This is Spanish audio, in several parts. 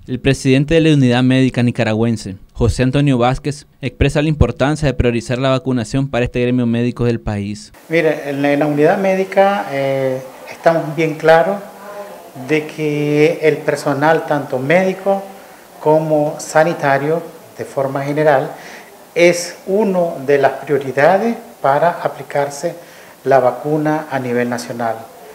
El presidente de la Unidad Médica Nicaragüense, José Antonio Vázquez, expresa la importancia de priorizar la vacunación para este gremio médico del país. Mire, en la Unidad Médica estamos bien claros de que el personal, tanto médico como sanitario, de forma general, es una de las prioridades para aplicarse la vacuna a nivel nacional.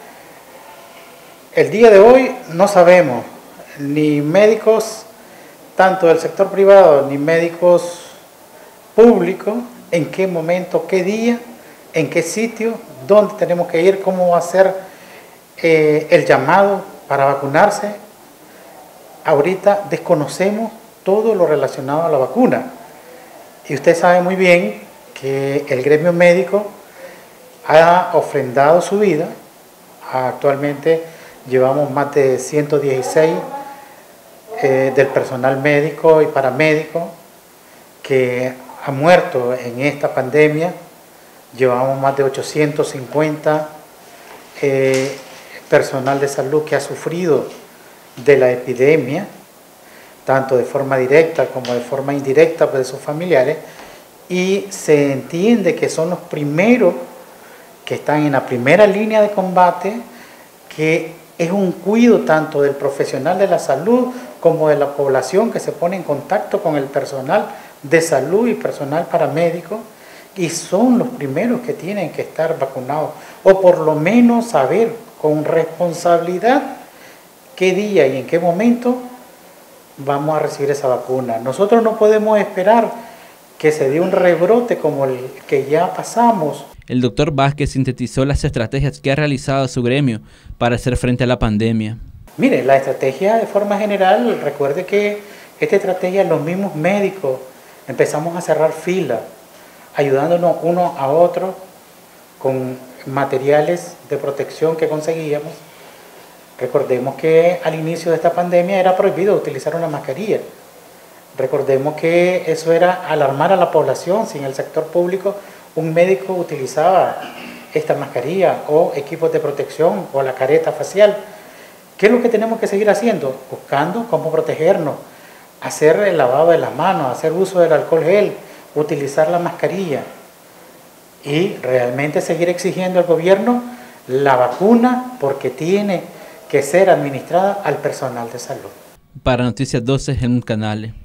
El día de hoy no sabemos, ni médicos, tanto del sector privado, ni médicos públicos, en qué momento, qué día, en qué sitio, dónde tenemos que ir, cómo va a ser el llamado para vacunarse. Ahorita desconocemos todo lo relacionado a la vacuna. Y usted sabe muy bien que el gremio médico ha ofrendado su vida. Actualmente llevamos más de 116 del personal médico y paramédico que ha muerto en esta pandemia. Llevamos más de 850 personal de salud que ha sufrido de la epidemia, tanto de forma directa como de forma indirecta de sus familiares, y se entiende que son los primeros que están en la primera línea de combate, que es un cuidado tanto del profesional de la salud como de la población que se pone en contacto con el personal de salud y personal paramédico, y son los primeros que tienen que estar vacunados, o por lo menos saber con responsabilidad qué día y en qué momento vamos a recibir esa vacuna. Nosotros no podemos esperar que se dé un rebrote como el que ya pasamos. El doctor Vázquez sintetizó las estrategias que ha realizado su gremio para hacer frente a la pandemia. Mire, la estrategia de forma general, recuerde que esta estrategia los mismos médicos empezamos a cerrar filas, ayudándonos unos a otros con materiales de protección que conseguíamos. Recordemos que al inicio de esta pandemia era prohibido utilizar una mascarilla. Recordemos que eso era alarmar a la población. Si en el sector público un médico utilizaba esta mascarilla o equipos de protección o la careta facial, ¿qué es lo que tenemos que seguir haciendo? Buscando cómo protegernos, hacer el lavado de las manos, hacer uso del alcohol gel, utilizar la mascarilla y realmente seguir exigiendo al gobierno la vacuna, porque tiene que ser administrada al personal de salud. Para Noticias 12, Helmut Canales.